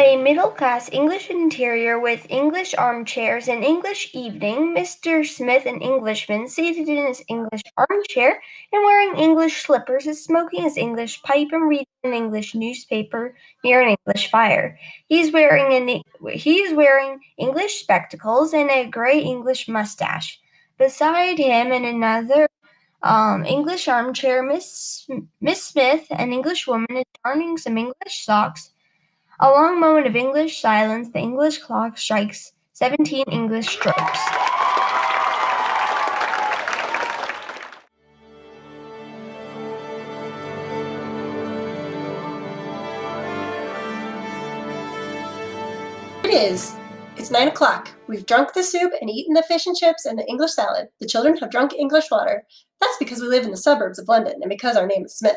A middle-class English interior with English armchairs, an English evening, Mr. Smith, an Englishman, seated in his English armchair and wearing English slippers, is smoking his English pipe and reading an English newspaper near an English fire. He is wearing English spectacles and a gray English mustache. Beside him in another English armchair, Miss Smith, an English woman, is darning some English socks. A long moment of English silence. The English clock strikes 17 English strokes. It is. It's 9 o'clock. We've drunk the soup and eaten the fish and chips and the English salad. The children have drunk English water. That's because we live in the suburbs of London and because our name is Smith.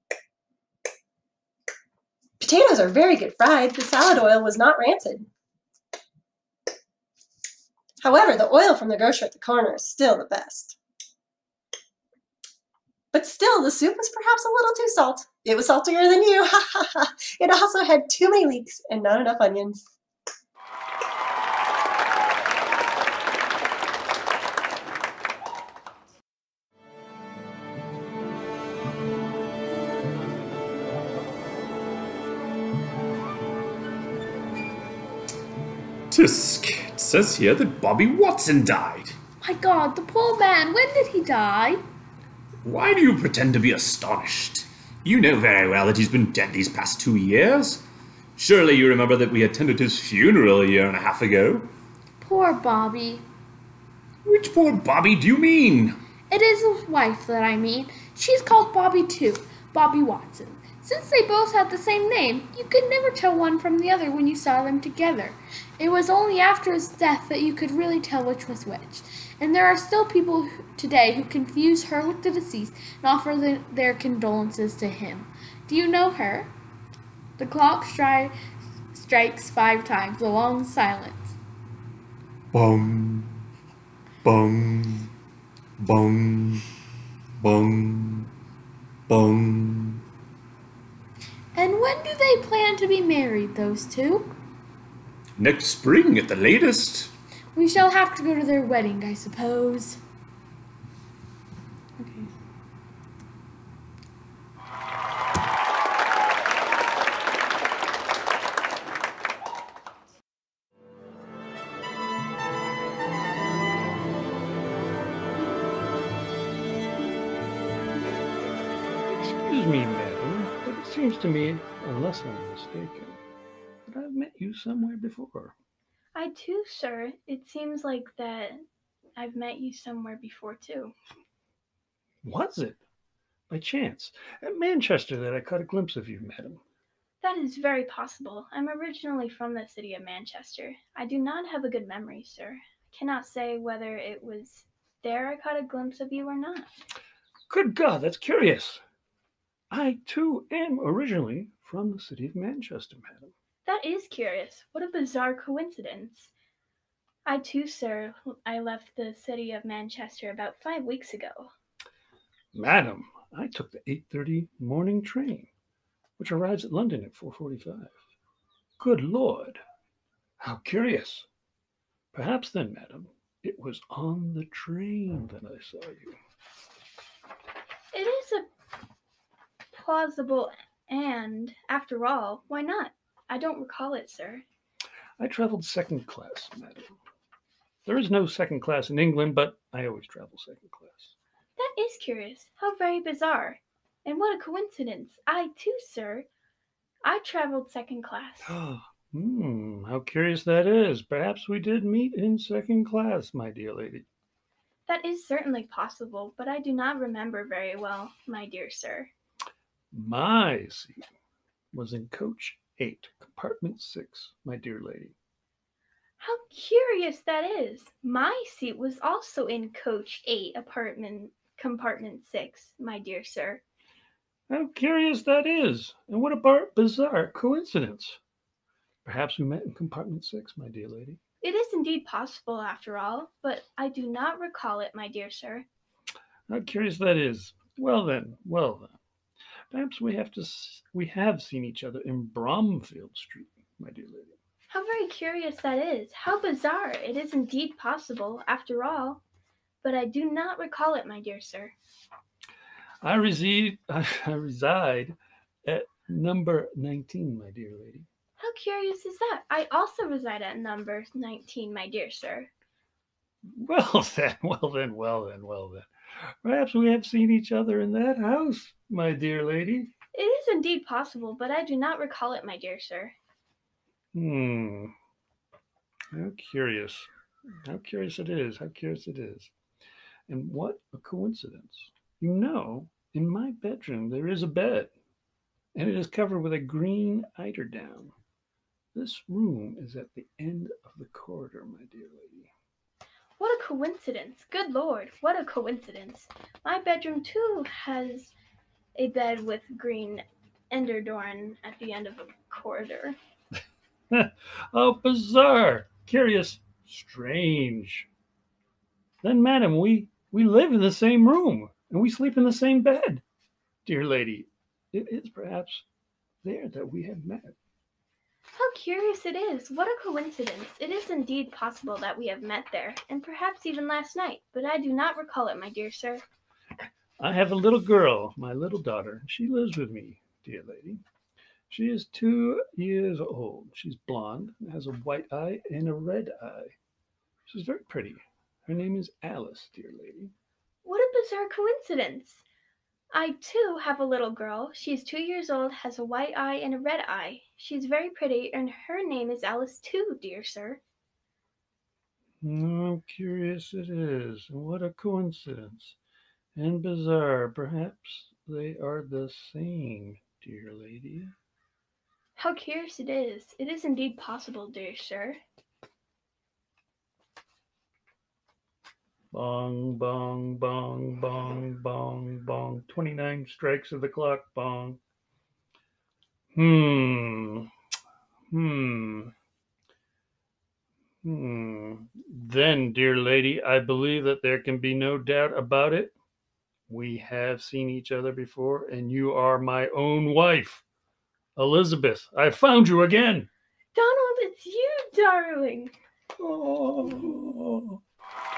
Potatoes are very good fried. The salad oil was not rancid. However, the oil from the grocer at the corner is still the best. But still, the soup was perhaps a little too salt. It was saltier than you. Ha ha ha. It also had too many leeks and not enough onions. Tisk, it says here that Bobby Watson died. My God, the poor man, when did he die? Why do you pretend to be astonished? You know very well that he's been dead these past 2 years. Surely you remember that we attended his funeral a year and a half ago. Poor Bobby. Which poor Bobby do you mean? It is his wife that I mean. She's called Bobby too, Bobby Watson. Since they both had the same name, you could never tell one from the other when you saw them together. It was only after his death that you could really tell which was which. And there are still people today who confuse her with the deceased and offer their condolences to him. Do you know her? The clock strikes 5 times, a long silence. Bong, bong, bong, bong, bong. And when do they plan to be married, those two? Next spring at the latest. We shall have to go to their wedding, I suppose. Okay. Excuse me, madam, but it seems to me, unless I'm mistaken, that I've met you somewhere before. I too, sir. It seems like that I've met you somewhere before too. Was it, by chance, at Manchester that I caught a glimpse of you, madam? That is very possible. I'm originally from the city of Manchester. I do not have a good memory, sir. I cannot say whether it was there I caught a glimpse of you or not. Good God, that's curious. I, too, am originally from the city of Manchester, madam. That is curious. What a bizarre coincidence. I too, sir, I left the city of Manchester about 5 weeks ago. Madam, I took the 8:30 morning train, which arrives at London at 4:45. Good Lord, how curious. Perhaps then, madam, it was on the train that I saw you. It is a plausible and, after all, why not? I don't recall it, sir. I traveled second class, madam. There is no second class in England, but I always travel second class. That is curious. How very bizarre. And what a coincidence. I too, sir. I traveled second class. How curious that is. Perhaps we did meet in second class, my dear lady. That is certainly possible, but I do not remember very well, my dear sir. My seat was in coach 8, compartment 6, my dear lady. How curious that is. My seat was also in coach 8, compartment 6, my dear sir. How curious that is. And what a bizarre coincidence. Perhaps we met in compartment 6, my dear lady. It is indeed possible, after all, but I do not recall it, my dear sir. How curious that is. Well then. Perhaps we have seen each other in Bromfield Street, my dear lady. How very curious that is. How bizarre. It is indeed possible, after all. But I do not recall it, my dear sir. I reside at number 19, my dear lady. How curious is that? I also reside at number 19, my dear sir. Well then. Perhaps we have seen each other in that house, my dear lady. It is indeed possible, but I do not recall it, my dear sir. How curious. How curious it is. How curious it is. And what a coincidence. You know, in my bedroom there is a bed, and it is covered with a green eiderdown. This room is at the end of the corridor, my dear lady. What a coincidence. Good Lord, what a coincidence. My bedroom, too, has a bed with green eiderdown at the end of a corridor. How bizarre, curious, strange. Then, madam, we live in the same room, and we sleep in the same bed. Dear lady, it is perhaps there that we have met. How curious it is. What a coincidence. It is indeed possible that we have met there, and perhaps even last night, but I do not recall it, my dear sir. I have a little girl, my little daughter. She lives with me, dear lady. She is 2 years old. She's blonde, has a white eye and a red eye. She's very pretty. Her name is Alice, dear lady. What a bizarre coincidence. I, too, have a little girl. She is 2 years old, has a white eye and a red eye. She's very pretty, and her name is Alice, too, dear sir. How curious it is. What a coincidence. And bizarre. Perhaps they are the same, dear lady. How curious it is. It is indeed possible, dear sir. Bong, bong, bong, bong, bong, bong. 29 strikes of the clock, bong. Then, dear lady, I believe that there can be no doubt about it. We have seen each other before, and you are my own wife. Elizabeth, I found you again. Donald, it's you, darling. Oh.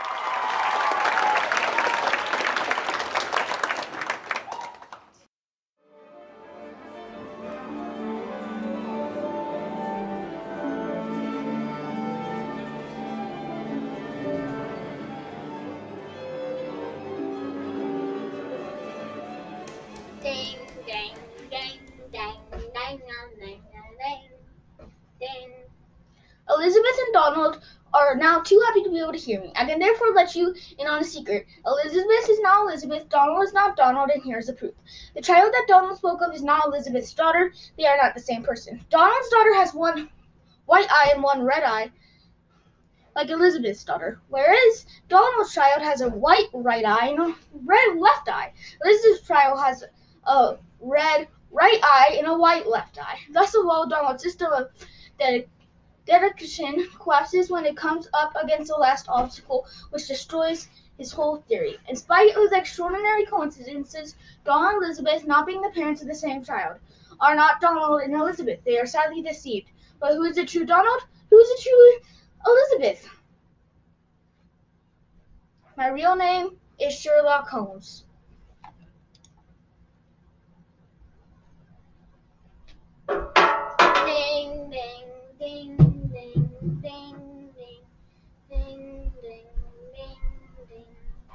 Ding, ding, ding, ding, ding, ding, ding, ding, ding. Elizabeth and Donald are now too happy to be able to hear me. I can therefore let you in on a secret. Elizabeth is not Elizabeth, Donald is not Donald, and here's the proof. The child that Donald spoke of is not Elizabeth's daughter. They are not the same person. Donald's daughter has one white eye and one red eye, like Elizabeth's daughter, whereas Donald's child has a white right eye and a red left eye. Elizabeth's child has a red right eye and a white left eye. Thus, although Donald's system of deduction collapses when it comes up against the last obstacle, which destroys his whole theory. In spite of the extraordinary coincidences, Donald and Elizabeth, not being the parents of the same child, are not Donald and Elizabeth. They are sadly deceived. But who is the true Donald? Who is the true Elizabeth? My real name is Sherlock Holmes. Ding, ding, ding, ding, ding, ding, ding, ding, ding, ding.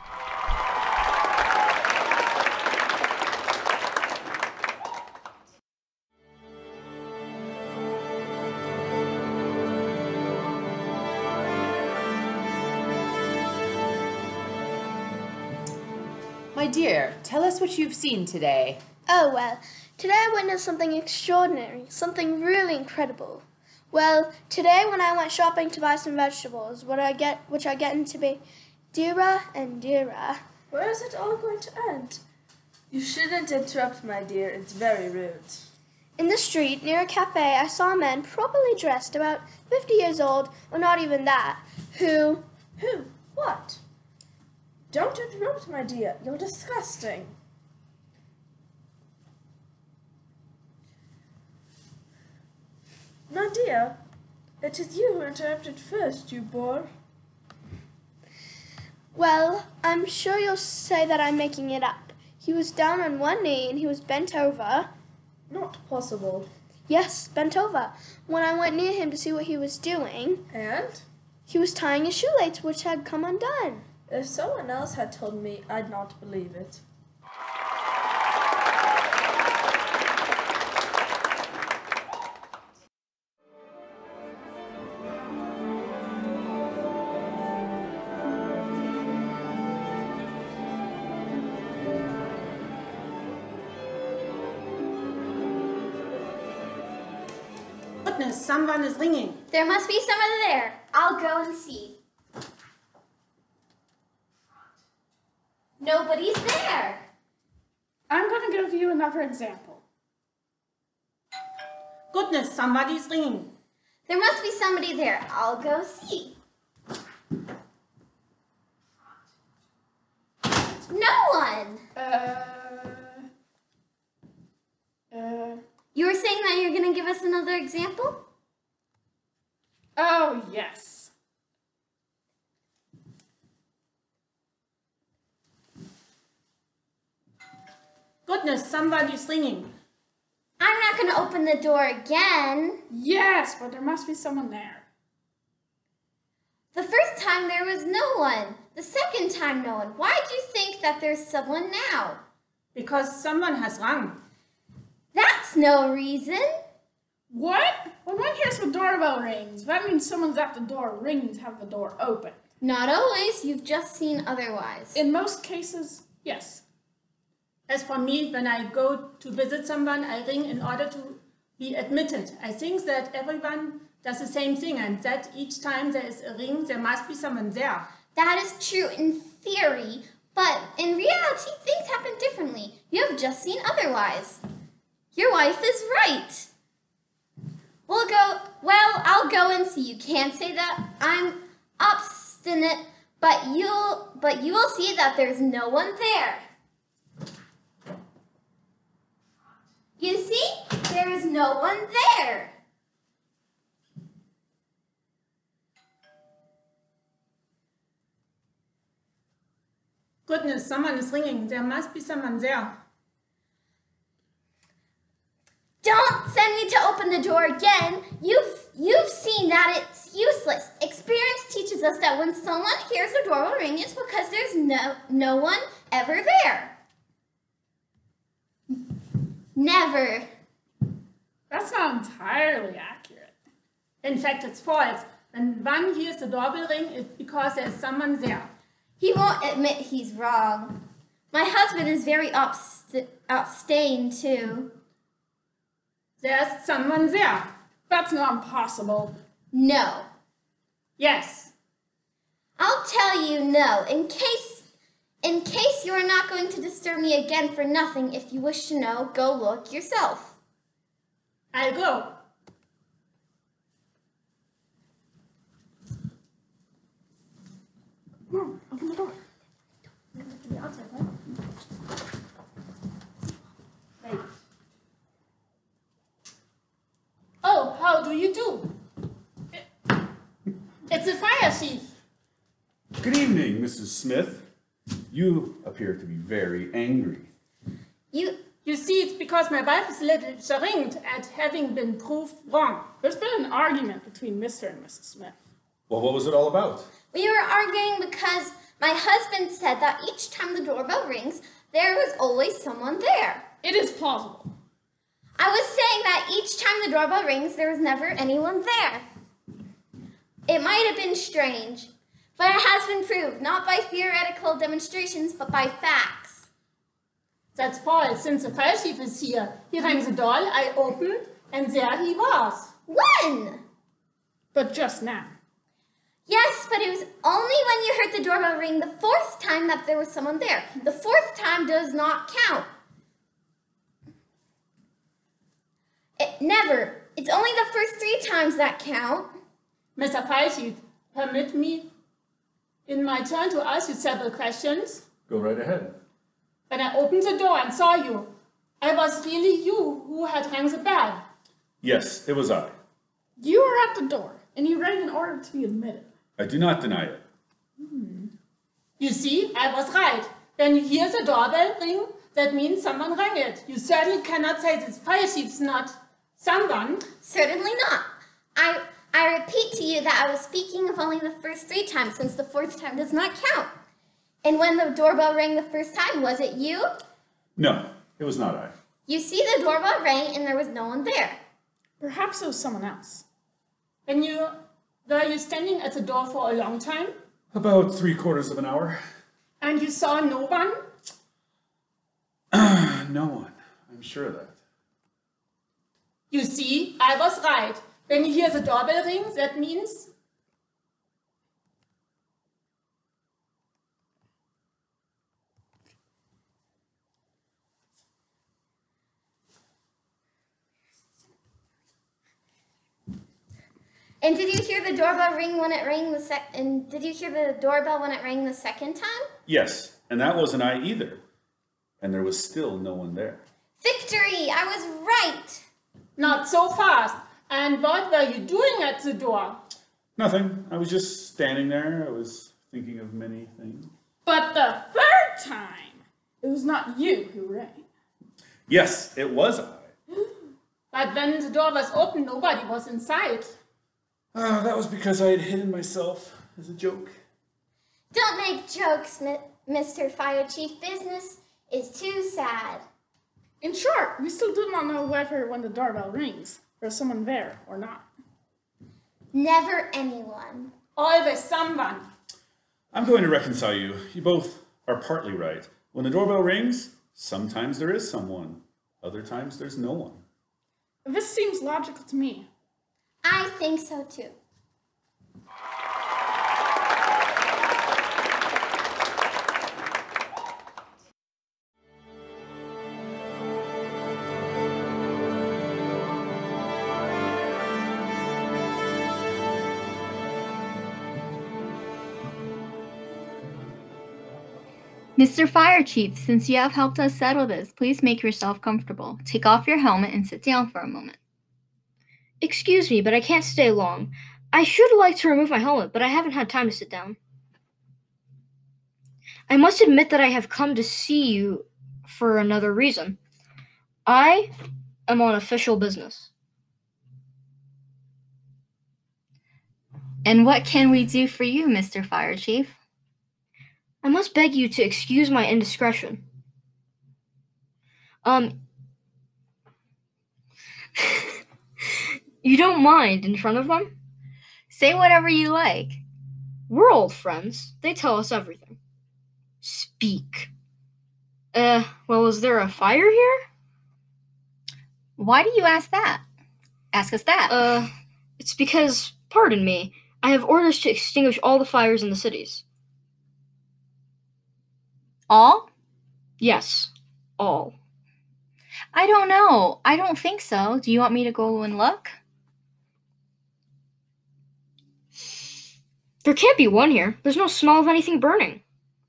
My dear, tell us what you've seen today. Oh, well, today I witnessed something extraordinary, something really incredible. Well, today when I went shopping to buy some vegetables, which I get to be dearer and dearer. Where is it all going to end? You shouldn't interrupt, my dear. It's very rude. In the street, near a cafe, I saw a man properly dressed, about 50 years old, or not even that, who... Who? What? Don't interrupt, my dear. You're disgusting. No, my dear, it is you who interrupted first, you bore. Well, I'm sure you'll say that I'm making it up. He was down on one knee and he was bent over. Not possible. Yes, bent over. When I went near him to see what he was doing, And? he was tying his shoelace, which had come undone. If someone else had told me, I'd not believe it. Goodness, someone is ringing. There must be someone there. I'll go and see. Nobody's there. I'm going to give you another example. Goodness, somebody's ringing. There must be somebody there. I'll go see. No one. You were saying that you're going to give us another example? Oh, yes. Goodness, somebody's ringing. I'm not going to open the door again. Yes, but there must be someone there. The first time there was no one. The second time no one. Why do you think that there's someone now? Because someone has rung. That's no reason. What? When one hears the doorbell rings, that means someone's at the door. Rings have the door open. Not always. You've just seen otherwise. In most cases, yes. As for me, when I go to visit someone, I ring in order to be admitted. I think that everyone does the same thing, and that each time there is a ring, there must be someone there. That is true in theory, but in reality, things happen differently. You have just seen otherwise. Your wife is right. I'll go and see. You can't say that I'm obstinate, but you will see that there's no one there. You see, there is no one there. Goodness, someone is ringing. There must be someone there. Don't send me to open the door again. You've seen that it's useless. Experience teaches us that when someone hears the doorbell ring, it's because there's no one ever there. Never. That's not entirely accurate. In fact, it's false. When one hears the doorbell ring, it's because there's someone there. He won't admit he's wrong. My husband is very abstained too. There's someone there. That's not possible. No. Yes. I'll tell you no, in case you are not going to disturb me again for nothing. If you wish to know, go look yourself. I'll go. No, open the door. Oh, how do you do? It's a fire chief. Good evening, Mrs. Smith. You appear to be very angry. You see, it's because my wife is a little chagrined at having been proved wrong. There's been an argument between Mr. and Mrs. Smith. Well, what was it all about? We were arguing because my husband said that each time the doorbell rings, there was always someone there. It is plausible. I was saying that each time the doorbell rings, there was never anyone there. It might have been strange, but it has been proved, not by theoretical demonstrations, but by facts. That's false. Since the fire chief is here, he rang the door, I opened, and there he was. When? But just now. Yes, but it was only when you heard the doorbell ring the fourth time that there was someone there. The fourth time does not count. Never. It's only the first 3 times that count. Mr. Fire Chief, permit me in my turn to ask you several questions. Go right ahead. When I opened the door and saw you, I was really you who had rang the bell. Yes, it was I. You were at the door, and you rang in order to be admitted. I do not deny it. You see, I was right. When you hear the doorbell ring, that means someone rang it. You certainly cannot say this fire chief's not someone. Certainly not. I repeat to you that I was speaking of only the first 3 times, since the 4th time does not count. And when the doorbell rang the first time, was it you? No, it was not I. You see, the doorbell rang and there was no one there. Perhaps it was someone else. Were you standing at the door for a long time? About 3/4 of an hour. And you saw no one? No one. I'm sure of that. You see, I was right. When you hear the doorbell ring, that means... And did you hear the doorbell ring when it rang did you hear the doorbell when it rang the second time? Yes, and that wasn't I either. And there was still no one there. Victory! I was right! Not so fast. And what were you doing at the door? Nothing. I was just standing there. I was thinking of many things. But the 3rd time, it was not you who rang. Yes, it was I. But when the door was open, nobody was inside. That was because I had hidden myself as a joke. Don't make jokes, Mr. Fire Chief. Business is too sad. In short, we still do not know whether when the doorbell rings, there's someone there or not. Never anyone. Always someone. I'm going to reconcile you. You both are partly right. When the doorbell rings, sometimes there is someone. Other times there's no one. This seems logical to me. I think so too. Mr. Fire Chief, since you have helped us settle this, please make yourself comfortable. Take off your helmet and sit down for a moment. Excuse me, but I can't stay long. I should like to remove my helmet, but I haven't had time to sit down. I must admit that I have come to see you for another reason. I am on official business. And what can we do for you, Mr. Fire Chief? I must beg you to excuse my indiscretion. You don't mind in front of them? Say whatever you like. We're old friends. They tell us everything. Speak. Well, is there a fire here? Why do you ask that? Ask us that. It's because, pardon me, I have orders to extinguish all the fires in the cities. All? Yes, all. I don't know. I don't think so. Do you want me to go and look? There can't be one here. There's no smell of anything burning.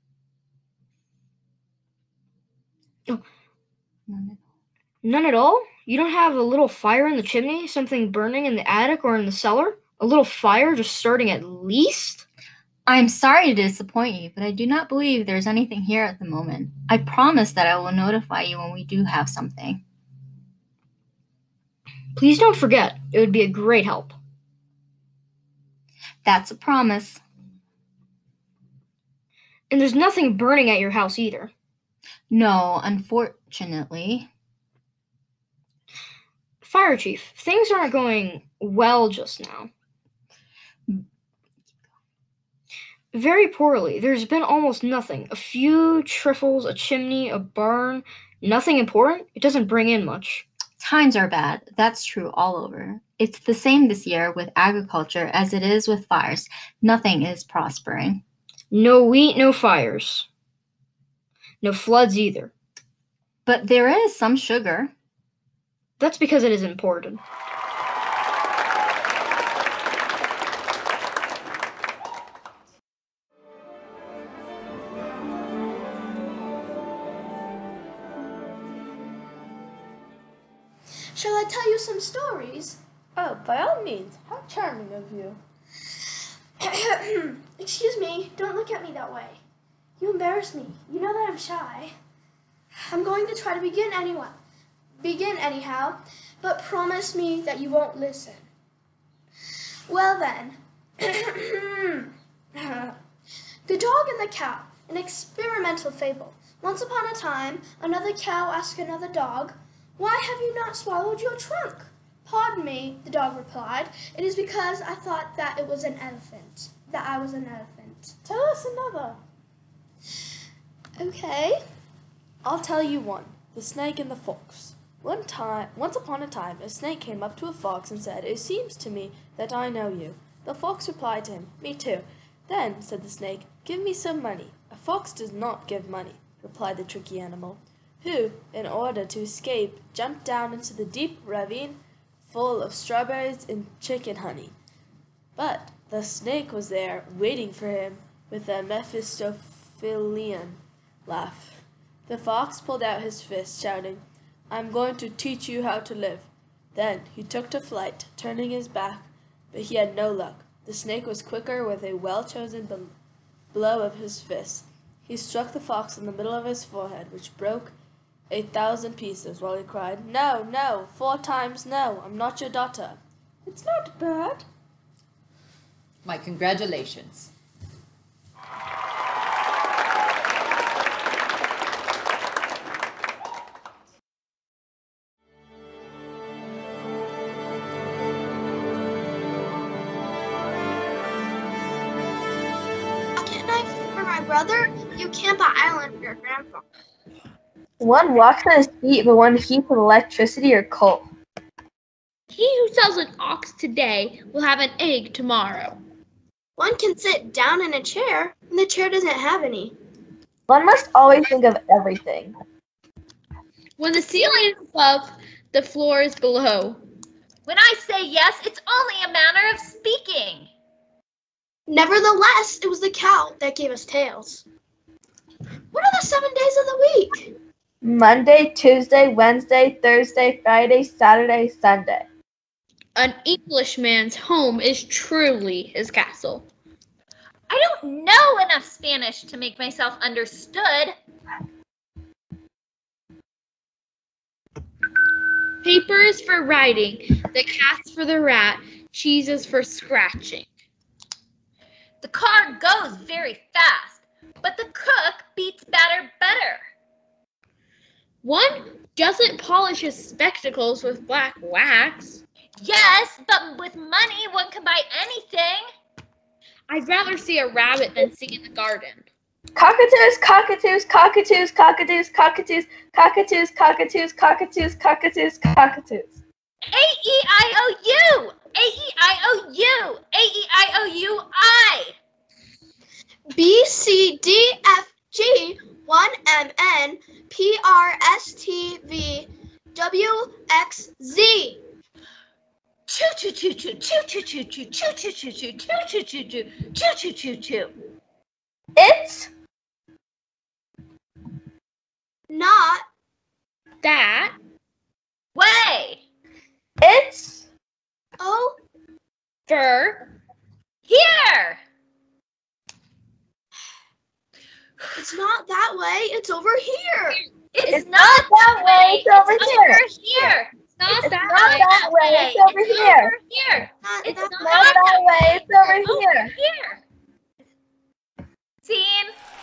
Oh. None at all? You don't have a little fire in the chimney? Something burning in the attic or in the cellar? A little fire just starting at least? I'm sorry to disappoint you, but I do not believe there's anything here at the moment. I promise that I will notify you when we do have something. Please don't forget. It would be a great help. That's a promise. And there's nothing burning at your house either. No, unfortunately. Fire Chief, things aren't going well just now. Very poorly. There's been almost nothing. A few trifles, a chimney, a barn. Nothing important. It doesn't bring in much. Times are bad. That's true all over. It's the same this year with agriculture as it is with fires. Nothing is prospering. No wheat, no fires. No floods either. But there is some sugar. That's because it is imported. Shall I tell you some stories? Oh, by all means. How charming of you. Excuse me, don't look at me that way. You embarrass me. You know that I'm shy. I'm going to try to begin anyhow, but promise me that you won't listen. Well then. The Dog and the Cow, an experimental fable. Once upon a time, another cow asked another dog, "Why have you not swallowed your trunk?" "Pardon me," the dog replied, "it is because I thought that I was an elephant. Tell us another. Okay. I'll tell you one. The Snake and the Fox. Once upon a time, a snake came up to a fox and said, "It seems to me that I know you." The fox replied to him, "Me too." "Then," said the snake, "give me some money." "A fox does not give money," replied the tricky animal, who, in order to escape, jumped down into the deep ravine full of strawberries and chicken honey. But the snake was there, waiting for him, with a Mephistophelian laugh. The fox pulled out his fist, shouting, "I'm going to teach you how to live." Then he took to flight, turning his back, but he had no luck. The snake was quicker with a well-chosen blow of his fist. He struck the fox in the middle of his forehead, which broke 1,000 pieces, while he cried, "No, no, 4 times no, I'm not your daughter." It's not bad. My congratulations. Brother, you camp at island with your grandfather. One walks on his feet, but one heats with electricity or coal. He who sells an ox today will have an egg tomorrow. One can sit down in a chair, and the chair doesn't have any. One must always think of everything. When the ceiling is above, the floor is below. When I say yes, it's only a manner of speaking. Nevertheless, it was the cow that gave us tails. What are the 7 days of the week? Monday, Tuesday, Wednesday, Thursday, Friday, Saturday, Sunday. An Englishman's home is truly his castle. I don't know enough Spanish to make myself understood. Paper is for writing, the cat's for the rat, cheese is for scratching. The car goes very fast, but the cook beats batter better. One doesn't polish his spectacles with black wax. Yes, but with money one can buy anything. I'd rather see a rabbit than sing in the garden. Cockatoos, cockatoos, cockatoos, cockatoos, cockatoos, cockatoos, cockatoos, cockatoos, cockatoos, cockatoos. A-E-I-O-U! A-E-I-O-U! A-E-I-O-U-I! B, C, D, F, G, 1, M, N, P, R, S, T, V, W, X, Z. Choo choo choo choo choo choo choo choo choo choo choo choo choo choo choo choo choo choo choo. It's not that way. It's over here. It's not that way. It's over here. It's not that way. It's over here. Here. Not that way. It's over here. Here. It's not that way. It's over here. Scene.